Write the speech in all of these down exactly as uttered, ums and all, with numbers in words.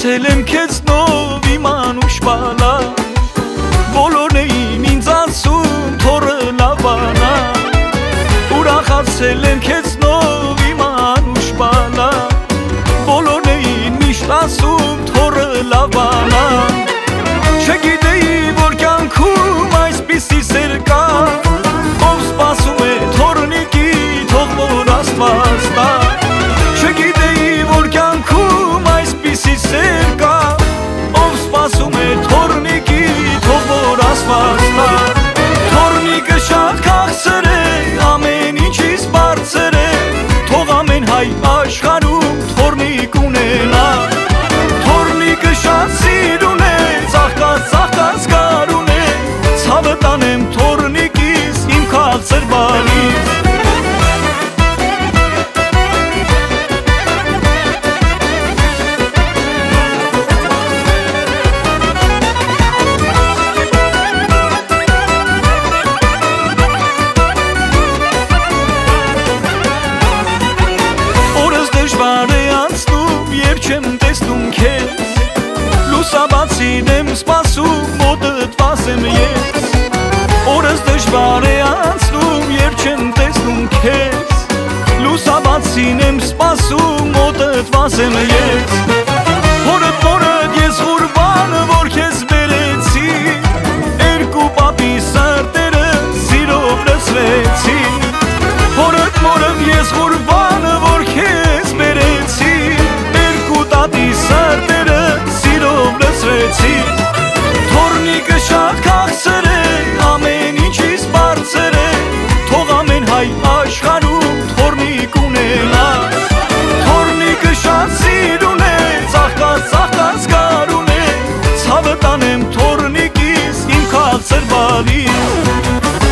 Ասել եմ քեզ նով իմ անուշ բալա, բոլորն էին ինձ ասում թորը լավանա, ուրախացել եմ քեզ նով իմ անուշ բալա, բոլորն էին միշտ ասում թորը լավանա, չգիտեի որ կյանքում այսպիսի սեր կա, ով սպասում է թորնիկի թող որ Աստված տա, չգիտեի որ կյանքում այսպիսի սեր կա, ով սպասում է թորնիկի թող որ Աստված տա, թորնիկը շատ քաղցր է, ամեն ինչից բարձր է, թող ամեն հայ աշխարհում թորնիկ ունենա, թորնիկը շատ սիրուն է, ծաղկած ծաղկած գարուն է, ցավը տանեմ թորնիկիս իմ քաղցր բանից։ Չեմ տեսնում քեզ, լուսաբացին եմ սպասում, մոտդ վազեմ ես, օրս դժվար է անցնում, երբ չեմ տեսնում քեզ, լուսաբացին եմ սպասում, մոտդ վազեմ ես, հորդ մորդ ես ղուրբանը, որ քեզ բերեցի, երկու պապի սրտերը սիրով լցրեցի, հորդ մորդ ես ղուրբանը, որ քեզ բերեցի, տատի սրտերը սիրով լցրեցի, թորնիկը շատ քաղցր է, ամեն ինչից բարձր է, թող ամեն հայ աշխարհում թորնիկ ունենա, թորնիկը շատ սիրուն է, ծաղկած ծաղկած գարուն է, ցավը տանեմ թորնիկիս իմ քաղցր բալից։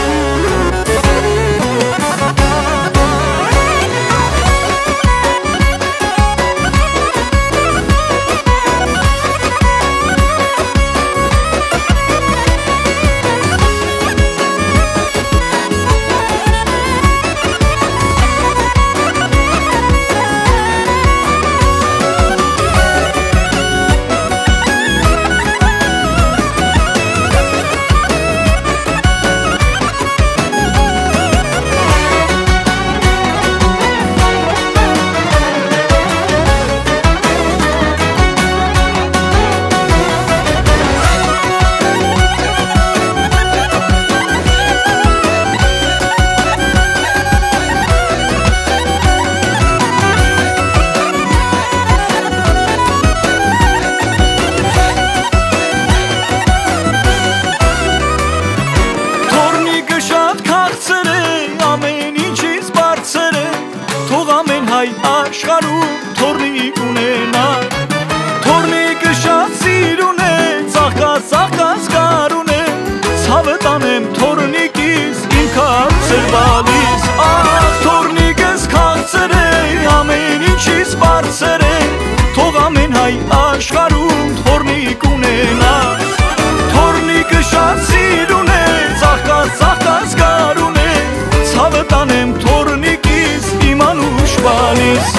Աշխարհում թորնիկ ունենա, թորնիկը շատ սիրուն է, ծաղկած ծաղկած գարուն է, ցավը տանեմ թորնիկիս իմ քաղցր բալից, ախ թորնիկս քաղցր է, ամեն ինչից բարձր է, թող ամեն հայ աշխարհում թորնիկ ունենա, թորնիկը շատ սիրուն է, ծաղկած ծաղկած գարուն է, ցավը տանեմ թորնիկիս իմ անուշ բալից։